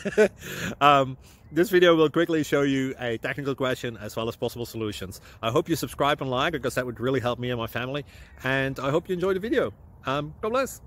This video will quickly show you a technical question as well as possible solutions. I hope you subscribe and like, because that would really help me and my family. And I hope you enjoy the video. God bless.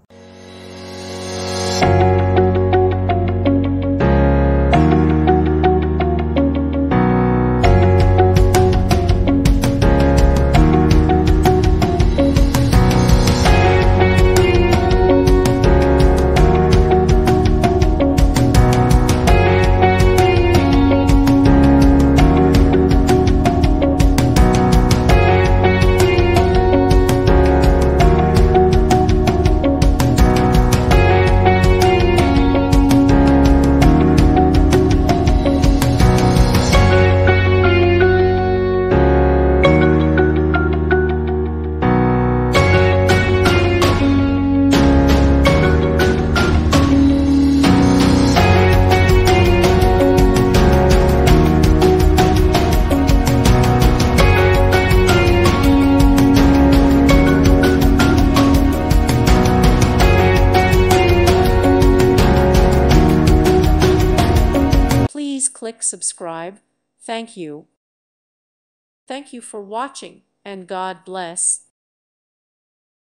Please click subscribe. Thank you. Thank you for watching, and God bless.